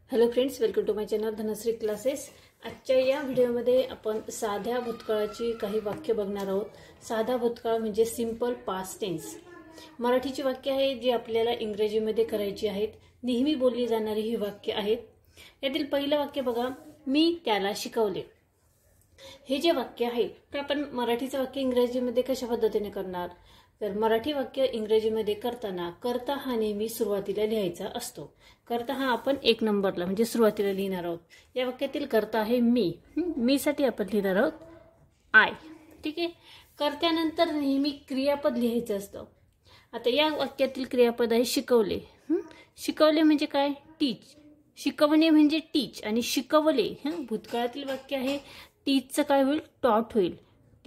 Hello friends, welcome to my channel Dhanashree classes. आजच्या या व्हिडिओमध्ये आपण साध्या भूतकाळाची काही वाक्य बघणार आहोत। साधा भूतकाळ म्हणजे सिंपल पास्ट टेन्स। मराठीची वाक्य आहेत जी आपल्याला इंग्रजीमध्ये करायची आहेत। नेहमी बोलली जाणारी ही वाक्य आहेत। यातील पहिलं वाक्य बघा, मी त्याला शिकवले। हे जे वाक्य आहे ते आपण मराठीचं वाक्य इंग्रजीमध्ये कशा पद्धतीने करणार, तर मराठी वाक्य इंग्रजीमध्ये करताना कर्ता हा नेहमी सुरुवातीला लिहायचा असतो। कर्ता हा आपण 1 नंबरला म्हणजे सुरुवातीला लिहिणार आहोत। या वाक्यातील कर्ता आहे मी। मी साठी आपण लिहिणार आहोत आय। ठीक आहे। कर्त्यानंतर नेहमी क्रियापद लिहायचं असतं। आता या वाक्यातील क्रियापद आहे शिकवले। शिकवले म्हणजे काय? टीच। शिकवणे म्हणजे टीच आणि शिकवले भूतकाळातील वाक्य आहे। टीचचं काय होईल? टॉट होईल।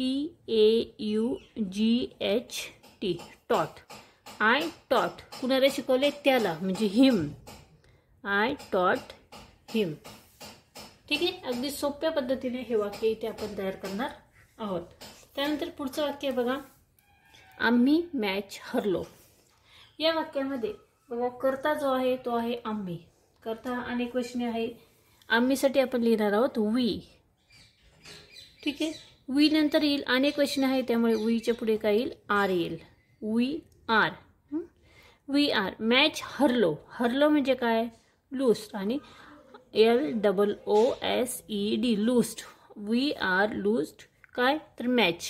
TAUGHT टॉट। आय टॉट कुणाला शिकवले? त्याला, म्हणजे हिम। आय टॉट हिम। ठीक आहे। अगदी सोप्या पद्धतीने हे वाक्य इथे आपण तयार करणार आहोत। त्यानंतर पुढचं वाक्य बघा, आम्ही मॅच हरलो। या वाक्यामध्ये बघा कर्ता जो आहे तो आहे आम्ही। कर्ता अनेक वचने आहे। आम्ही साठी आपण लिहिणार आहोत वी। ठीक आहे। वी नंतर येईल अनेक वचने आहे, त्यामुळे वीच्या पुढे काय येईल? आर येईल। We are. We are match हरलो। हरलो म्हणजे काय? लूस्ट आणि LOOSED loosed. We are loosed काय? तर मॅच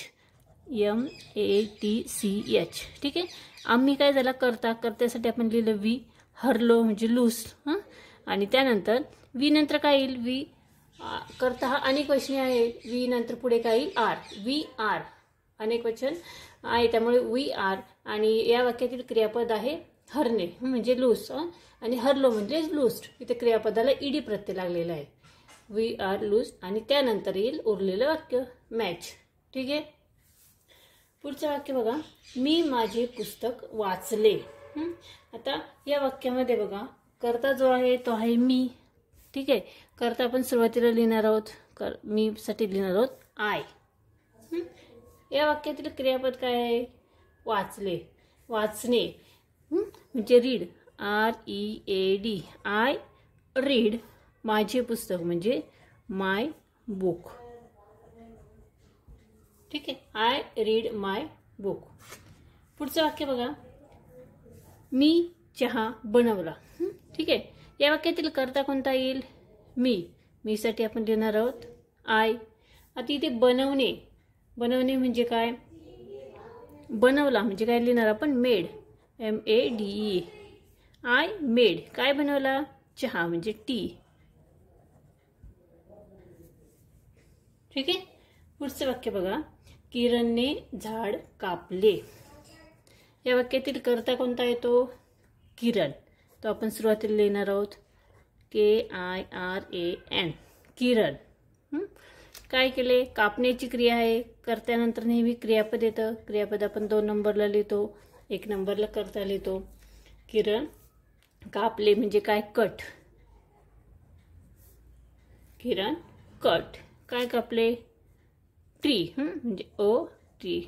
MATCH। ठीक आहे। आम्ही काय झाला? करता। कर्त्यासाठी आपण लिहिलं वी। हरलो म्हणजे लूस्ट आणि त्यानंतर वी नंतर काय येईल? वी कर्ता हा अनेक वचने आहे। वी नंतर पुढे काय येईल? आर। वी आर अनेक वचन आहे, त्यामुळे वी आर। आणि या वाक्यातील क्रियापद आहे हरणे म्हणजे लूज आणि हरलो म्हणजे लूस्ट। इथे क्रियापदाला ईडी प्रत्यय लागलेला आहे। वी आर लूज आणि त्यानंतर येईल उरलेलं वाक्य मॅच। ठीक आहे। पुढचं वाक्य बघा, मी माझे पुस्तक वाचले। आता या वाक्यामध्ये बघा कर्ता जो आहे तो आहे मी। ठीक आहे। कर्ता आपण सुरुवातीला लिहिणार आहोत। मी साठी लिहिणार आहोत आय। या वाक्यातील क्रियापद काय आहे? वाचले। वाचणे म्हणजे रीड। READ। आय रीड माझे पुस्तक म्हणजे माय बुक। ठीक आहे। I read my book. पुढचं वाक्य बघा, मी चहा बनवला। ठीक आहे। या वाक्यातील कर्ता कोणता येईल? मी। मी साठी आपण लिहिणार आहोत आय। आता इथे बनवणे। बनवणे म्हणजे काय? बनवला म्हणजे काय लिहिणार आपण? मेड। MADE। आय मेड काय बनवला? चहा म्हणजे टी। ठीक आहे। पुढचं वाक्य बघा, किरणने झाड कापले। या वाक्यातील कर्ता कोणता येतो? किरण। तो आपण सुरुवातीला लिहिणार आहोत KIRAN किरण। काय केले? कापण्याची क्रिया आहे। कर्त्यानंतर नेहमी क्रियापद येतं। क्रियापद आपण 2 नंबरला लिहितो, 1 नंबरला कर्ता लिहितो। किरण कापले म्हणजे काय? कट। किरण कट काय कापले? ट्री म्हणजे ट्री।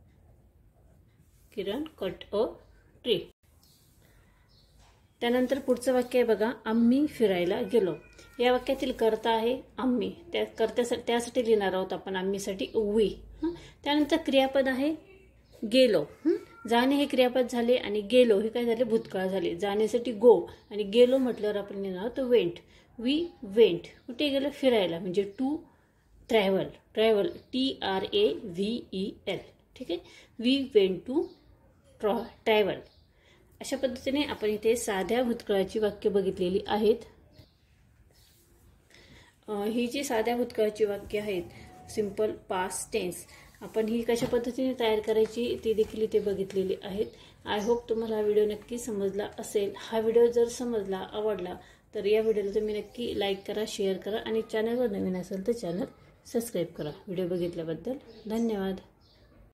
किरण कट ट्री। त्यानंतर पुढचं वाक्य आहे बघा, आम्ही फिरायला गेलो। या वाक्यातील कर्ता आहे आम्ही। त्या त्यासाठी लिहिणार आहोत आपण आम्ही साठी वी। त्यानंतर क्रियापद आहे गेलो। जाणे हे क्रियापद झाले आणि गेलो हे काय झाले? भूतकाळ झाले। जाण्यासाठी गो आणि गेलो म्हटल्यावर आपण लिहिणार आहोत वेंट। वी वेंट कुठे गेलो? फिरायला म्हणजे टू ट्रॅव्हल। Travel TRAVEL। ठीक आहे। We went to travel. अशा पद्धतीने आपण इथे साध्या भूतकाळाची वाक्य बघितलेली आहेत। ही जी साध्या भूतकाळाची वाक्य आहेत सिंपल पास्ट टेन्स, आपण ही कशा पद्धतीने तयार करायची ती देखील इथे बघितलेली आहेत। आय होप तुम्हाला हा व्हिडिओ नक्की समजला असेल। हा व्हिडिओ जर समजला, आवडला तर या व्हिडिओला तुम्ही नक्की लाईक करा, शेअर करा आणि चॅनलवर नवीन असेल तर चॅनल सबस्क्राईब करा। व्हिडिओ बघितल्याबद्दल धन्यवाद।